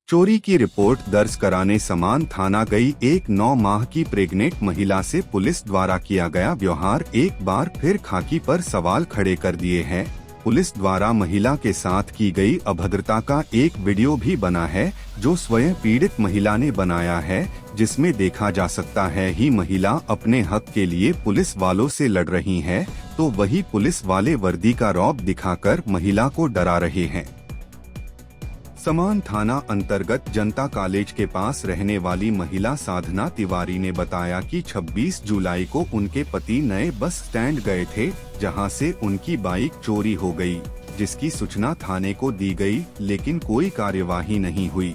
चोरी की रिपोर्ट दर्ज कराने समान थाना गई एक 9 माह की प्रेग्नेंट महिला से पुलिस द्वारा किया गया व्यवहार एक बार फिर खाकी पर सवाल खड़े कर दिए हैं। पुलिस द्वारा महिला के साथ की गई अभद्रता का एक वीडियो भी बना है जो स्वयं पीड़ित महिला ने बनाया है, जिसमें देखा जा सकता है ही महिला अपने हक के लिए पुलिस वालों से लड़ रही है तो वही पुलिस वाले वर्दी का रौब दिखाकर महिला को डरा रहे हैं। समान थाना अंतर्गत जनता कॉलेज के पास रहने वाली महिला साधना तिवारी ने बताया कि 26 जुलाई को उनके पति नए बस स्टैंड गए थे, जहां से उनकी बाइक चोरी हो गई, जिसकी सूचना थाने को दी गई लेकिन कोई कार्यवाही नहीं हुई।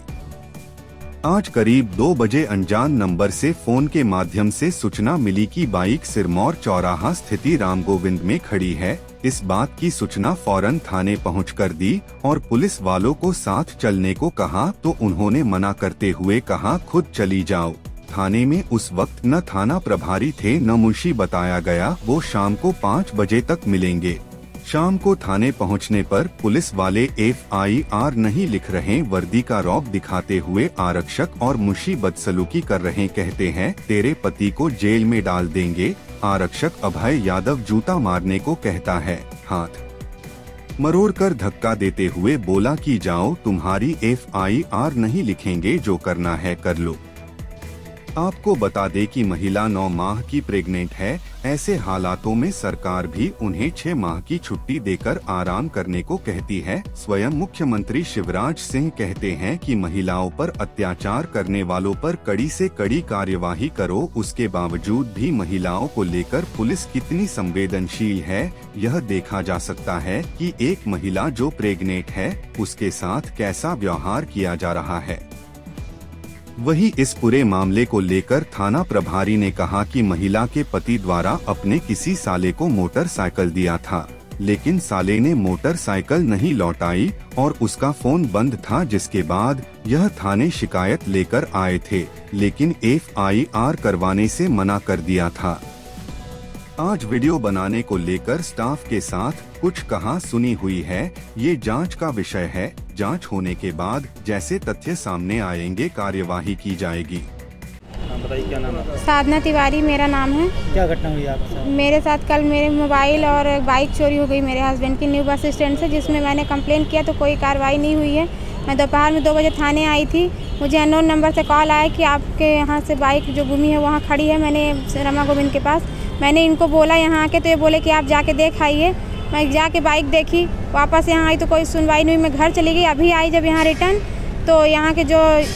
आज करीब 2 बजे अनजान नंबर से फोन के माध्यम से सूचना मिली कि बाइक सिरमौर चौराहा स्थित राम गोविंद में खड़ी है। इस बात की सूचना फौरन थाने पहुंचकर दी और पुलिस वालों को साथ चलने को कहा तो उन्होंने मना करते हुए कहा खुद चली जाओ। थाने में उस वक्त न थाना प्रभारी थे न मुंशी बताया गया, वो शाम को 5 बजे तक मिलेंगे। शाम को थाने पहुंचने पर पुलिस वाले FIR नहीं लिख रहे वर्दी का रौब दिखाते हुए आरक्षक और मुंशी बदसलूकी कर रहे, कहते हैं तेरे पति को जेल में डाल देंगे। आरक्षक अभय यादव जूता मारने को कहता है, हाथ मरोड़कर धक्का देते हुए बोला कि जाओ, तुम्हारी FIR नहीं लिखेंगे, जो करना है कर लो। आपको बता दें कि महिला 9 माह की प्रेग्नेंट है। ऐसे हालातों में सरकार भी उन्हें 6 माह की छुट्टी देकर आराम करने को कहती है। स्वयं मुख्यमंत्री शिवराज सिंह कहते हैं कि महिलाओं पर अत्याचार करने वालों पर कड़ी से कड़ी कार्यवाही करो। उसके बावजूद भी महिलाओं को लेकर पुलिस कितनी संवेदनशील है, यह देखा जा सकता है कि एक महिला जो प्रेग्नेंट है उसके साथ कैसा व्यवहार किया जा रहा है। वही इस पूरे मामले को लेकर थाना प्रभारी ने कहा कि महिला के पति द्वारा अपने किसी साले को मोटरसाइकिल दिया था, लेकिन साले ने मोटरसाइकिल नहीं लौटाई और उसका फोन बंद था, जिसके बाद यह थाने शिकायत लेकर आए थे, लेकिन FIR करवाने से मना कर दिया था। आज वीडियो बनाने को लेकर स्टाफ के साथ कुछ कहा सुनी हुई है, ये जांच का विषय है। जांच होने के बाद जैसे तथ्य सामने आएंगे कार्यवाही की जाएगी। बताइए क्या नाम है? साधना तिवारी मेरा नाम है। क्या घटना हुई आपके साथ? मेरे साथ कल मेरे मोबाइल और बाइक चोरी हो गई मेरे हस्बैंड की न्यू बस स्टैंड से, जिसमें मैंने कंप्लेंट किया तो कोई कार्रवाई नहीं हुई है। मैं दोपहर में 2 बजे थाने आई थी, मुझे अननोन नंबर से कॉल आया कि आपके यहाँ से बाइक जो गुमी है वहाँ खड़ी है। मैंने रामा गोविंद के पास मैंने इनको बोला यहाँ आके, तो ये बोले कि आप जाके देख आइए। मैं जाके बाइक देखी, वापस यहाँ आई तो कोई सुनवाई नहीं हुई। मैं घर चली गई। अभी आई जब यहाँ रिटर्न तो यहाँ के जो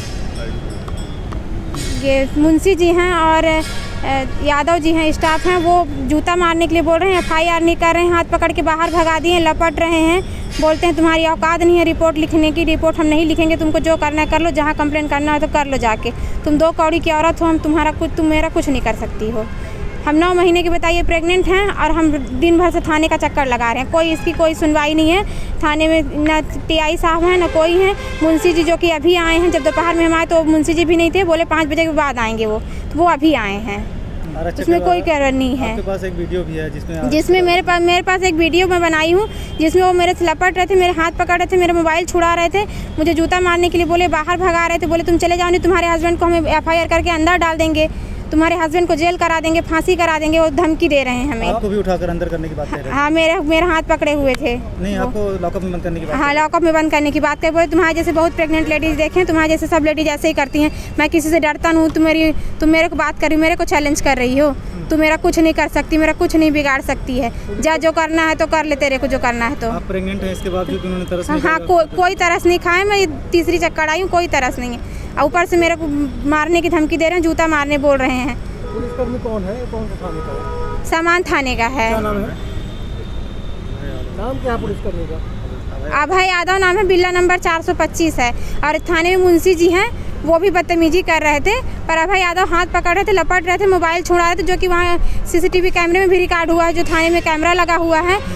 ये मुंशी जी हैं और यादव जी हैं, स्टाफ हैं, वो जूता मारने के लिए बोल रहे हैं, FIR नहीं कर रहे हैं, हाथ पकड़ के बाहर भगा दिए, लपट रहे हैं, बोलते हैं तुम्हारी औकात नहीं है रिपोर्ट लिखने की, रिपोर्ट हम नहीं लिखेंगे, तुमको जो करना है कर लो, जहाँ कंप्लेंट करना है तो कर लो जाके, तुम 2 कौड़ी की औरत हो, तुम मेरा कुछ नहीं कर सकती हो। हम 9 महीने की बताइए प्रेग्नेंट हैं और हम दिन भर से थाने का चक्कर लगा रहे हैं, कोई इसकी कोई सुनवाई नहीं है। थाने में न TI साहब हैं न कोई है। मुंशी जी जो कि अभी आए हैं, जब दोपहर में हम आए तो मुंशी जी भी नहीं थे, बोले 5 बजे के बाद आएंगे वो, तो वो अभी आए हैं। उसमें कोई कारण नहीं है। आपके पास एक वीडियो भी है जिसमें मेरे पास एक वीडियो मैं बनाई हूँ, जिसमें वो मेरे से लपट रहे थे, मेरे हाथ पकड़ रहे थे, मेरा मोबाइल छुड़ा रहे थे, मुझे जूता मारने के लिए बोले, बाहर भगा रहे थे, बोले तुम चले जाओ नहीं तुम्हारे हस्बैंड को हम FIR करके अंदर डाल देंगे, तुम्हारे हस्बैंड को जेल करा देंगे, फांसी करा देंगे, वो धमकी दे रहे हैं हमें। आपको भी उठाकर अंदर करने की बात कर रहे हैं? हाँ, मेरे हाथ पकड़े हुए थे। नहीं, आपको लॉकअप में बंद करने की बात? हाँ, लॉकअप में बंद करने की बात कर बोले, तुम्हारे जैसे बहुत प्रेग्नेंट लेडीज देखें, तुम्हारे जैसे सब लेडीज ऐसे ही करती हैं, मैं किसी से डरता नहीं हूँ, तुम मेरे को बात कर रही हो, मेरे को चैलेंज कर रही हो, तुम मेरा कुछ नहीं कर सकती, मेरा कुछ नहीं बिगाड़ सकती है, जा जो करना है तो कर ले, तेरे को जो करना है तो। आप प्रेग्नेंट हैं, इसके बावजूद उन्होंने तरस नहीं खाया? हाँ, कोई तरस नहीं खाया, मैं 3री चक्कर आई हूँ, कोई तरस नहीं है। ऊपर से मेरे को मारने की धमकी दे रहे हैं, जूता मारने बोल रहे हैं। पुलिसकर्मी कौन है? कौन सा थाने का है? समान थाने का है। क्या नाम है? नाम क्या है पुलिसकर्मी का? अभय यादव नाम है, बिल्ला नंबर 425 है। और थाने में मुंशी जी हैं, वो भी बदतमीजी कर रहे थे, पर अभय यादव हाथ पकड़ रहे थे, लपट रहे थे, मोबाइल छुड़ा रहे थे, जो कि वहाँ CCTV कैमरे में भी रिकॉर्ड हुआ है, जो थाने में कैमरा लगा हुआ है।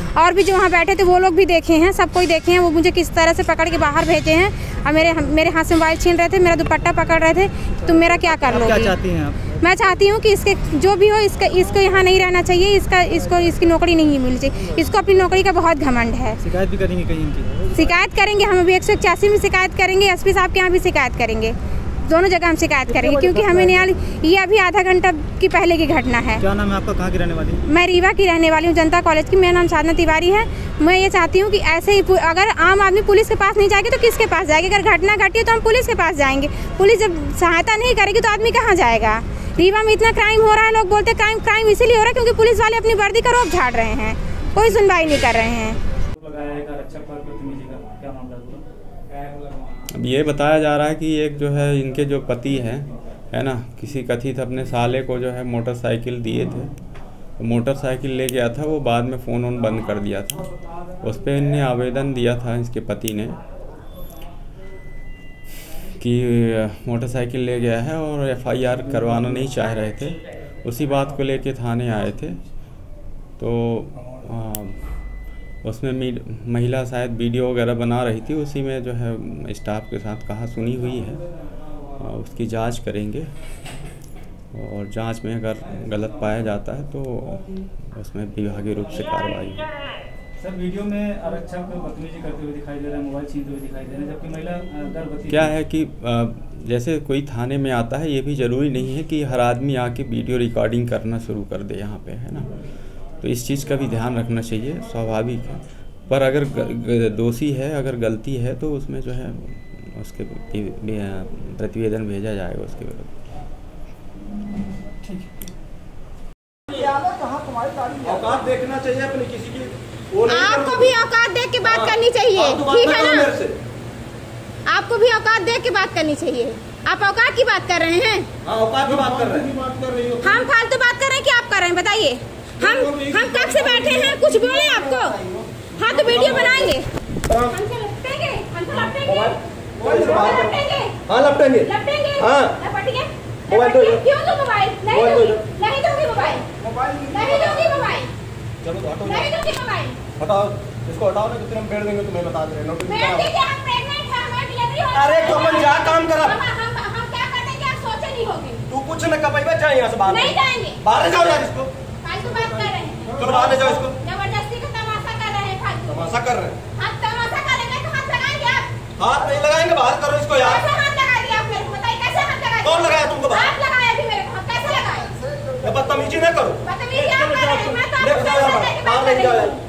और भी जो वहाँ बैठे थे वो लोग भी देखे हैं, सब कोई देखे हैं। वो मुझे किस तरह से पकड़ के बाहर भेजे हैं और मेरे हाथ से मोबाइल छीन रहे थे, मेरा दुपट्टा पकड़ रहे थे। तुम मेरा क्या कर लोगे? क्या चाहती हैं आप? मैं चाहती हूँ कि इसके जो भी हो इसको यहाँ नहीं रहना चाहिए, इसकी नौकरी नहीं मिलनी चाहिए। इसको अपनी नौकरी का बहुत घमंड है। शिकायत भी करेंगे कहीं इनकी? शिकायत करेंगे, हम अभी 181 में शिकायत करेंगे, SP साहब के यहाँ भी शिकायत करेंगे, दोनों जगह हम शिकायत करेंगे, क्योंकि हमें ये अभी आधा घंटा की पहले की घटना है। क्या नाम है आपका, कहाँ की रहने वाली? मैं रीवा की रहने वाली हूँ, जनता कॉलेज की। मेरा नाम साधना तिवारी है। मैं ये चाहती हूँ कि ऐसे ही अगर आम आदमी पुलिस के पास नहीं जाएगी तो किसके पास जाएगी? अगर घटना घटी है तो हम पुलिस के पास जाएंगे। पुलिस जब सहायता नहीं करेगी तो आदमी कहाँ जाएगा? रीवा में इतना क्राइम हो रहा है, लोग बोलते हैं क्राइम इसीलिए हो रहा है क्योंकि पुलिस वाले अपनी वर्दी का रोक झाड़ रहे हैं, कोई सुनवाई नहीं कर रहे हैं। अब ये बताया जा रहा है कि एक जो है इनके जो पति हैं, है ना, किसी कथित अपने साले को जो है मोटरसाइकिल दिए थे, तो मोटरसाइकिल ले गया था, वो बाद में फ़ोन ऑन बंद कर दिया था। उस पर इनने आवेदन दिया था, इसके पति ने, कि मोटरसाइकिल ले गया है और FIR करवाना नहीं चाह रहे थे। उसी बात को लेके थाने आए थे, तो उसमें महिला शायद वीडियो वगैरह बना रही थी, उसी में जो है स्टाफ के साथ कहा सुनी हुई है। उसकी जांच करेंगे और जांच में अगर गलत पाया जाता है तो उसमें विभागीय रूप से कार्रवाई होगी। सर, वीडियो में आरक्षक बदतमीजी करते हुए दिखाई दे रहा है, मोबाइल छीनते हुए दिखाई दे रहा है, जबकि महिला गर्भवती। क्या है कि जैसे कोई थाने में आता है, ये भी ज़रूरी नहीं है कि हर आदमी आके वीडियो रिकॉर्डिंग करना शुरू कर दे यहाँ पे, है ना। तो इस चीज़ का भी ध्यान रखना चाहिए, स्वाभाविक है। पर अगर दोषी है, अगर गलती है तो उसमें जो है उसके प्रतिवेदन भेजा जाएगा उसके विरुद्ध। औकात देखना चाहिए अपनी किसी की। आपको भी औकात देख के बात करनी चाहिए, ठीक है ना? आपको भी औकात देख के बात करनी चाहिए। आप औकात की बात कर रहे हैं? औकात की बात कर रहे हैं। हम फालतू बात कर रहे हैं कि आप कर रहे हैं? बताइए। हम कब से बैठे हैं, कुछ बोले आपको? हाँ तो वीडियो बनाएंगे, हमसे लपटेंगे, हमसे लपटेंगे, हाँ लपटेंगे, हाँ लपटेंगे। मोबाइल दो, क्यों दो मोबाइल? नहीं दूंगी मोबाइल, नहीं दूंगी मोबाइल, चलो हटो, नहीं दूंगी मोबाइल। हटाओ इसको, हटाओ ना, कितने हम बेड देंगे तुम्हें बता दे रहे हैं। अरे तो अपन जा काम करा। हम क्या करते हैं कि आप सोचे नहीं होंगे। तू कुछ न कपाई बच जाए यहाँ से बाहर। नहीं जाएंगे, बाहर जाओ यार, इसको फालतू बात कर रहे हैं। चलो बाहर जाओ, इसको जबरदस्ती का तमाशा कर रहे हैं, फालतू तमाशा कर रहे हैं। हाँ तमाशा करेंगे तो हाथ लगाएंगे आप? हाथ नहीं लगाएंगे, बाहर करो इसको यार। कैसे हाथ लगा दिया आप मेरे को? बताइए कैसे हाथ लगा दिया? कौन लगाया तुमको बाहर? आप लगाया भी मेरे को, कैसे लगाया? बदतमीजी न करो, बदतमीजी आप कर रहे हैं, मैं तो आपको ले जाओ यार, बाहर ले जाओ यार।